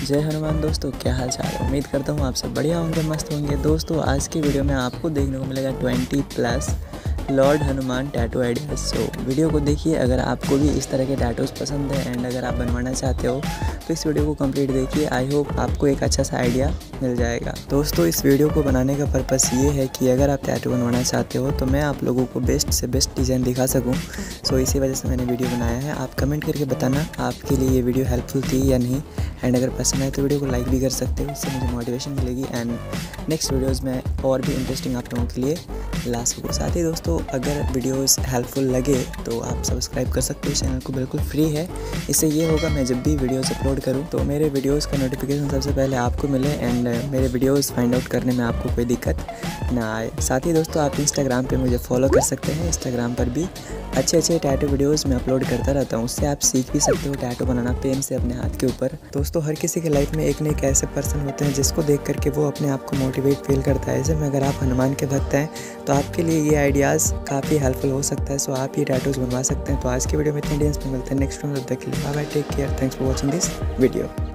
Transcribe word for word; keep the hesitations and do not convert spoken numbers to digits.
जय हनुमान दोस्तों, क्या हाल चाल है। उम्मीद करता हूँ आप सब बढ़िया होंगे, मस्त होंगे। दोस्तों आज की वीडियो में आपको देखने को मिलेगा twenty plus lord Hanuman tattoo ideas. So video को देखिए। अगर आपको भी इस तरह के टैटूज़ पसंद है एंड अगर आप बनवाना चाहते हो तो इस वीडियो को कंप्लीट देखिए। आई होप आपको एक अच्छा सा आइडिया मिल जाएगा। दोस्तों इस वीडियो को बनाने का पर्पस ये है कि अगर आप टैटू बनवाना चाहते हो तो मैं आप लोगों को बेस्ट से बेस्ट डिज़ाइन दिखा सकूँ। सो इसी वजह से मैंने वीडियो बनाया है। आप कमेंट करके बताना आपके लिए ये वीडियो हेल्पफुल थी या नहीं। एंड अगर पसंद आए तो वीडियो को लाइक भी कर सकते हो, इससे मुझे मोटिवेशन मिलेगी एंड नेक्स्ट वीडियोज़ में और भी इंटरेस्टिंग आप लोगों के लिए ला सकूँ। साथ ही दोस्तों अगर वीडियोस हेल्पफुल लगे तो आप सब्सक्राइब कर सकते हो, चैनल को बिल्कुल फ्री है। इससे ये होगा मैं जब भी वीडियोस अपलोड करूं तो मेरे वीडियोस का नोटिफिकेशन सबसे पहले आपको मिले एंड मेरे वीडियोस फाइंड आउट करने में आपको कोई दिक्कत ना आए। साथ ही दोस्तों आप इंस्टाग्राम पे मुझे फॉलो कर सकते हैं। इंस्टाग्राम पर भी अच्छे अच्छे टैटू वीडियोस मैं अपलोड करता रहता हूँ, उससे आप सीख भी सकते हो टैटू बनाना पेन से अपने हाथ के ऊपर। दोस्तों हर किसी के लाइफ में एक न एक ऐसे पर्सन होते हैं जिसको देख करके वो अपने आप को मोटिवेट फील करता है। ऐसे में अगर आप हनुमान के भक्त हैं तो आपके लिए ये आइडियाज़ काफ़ी हेल्पफुल हो सकता है। सो आप ये टैटूज़ बनवा सकते हैं। तो आज की वीडियो में इतने डिटेल्स में मिलते हैं नेक्स्ट वीडियो में। तब तक के लिए bye bye, take care, thanks for watching this video.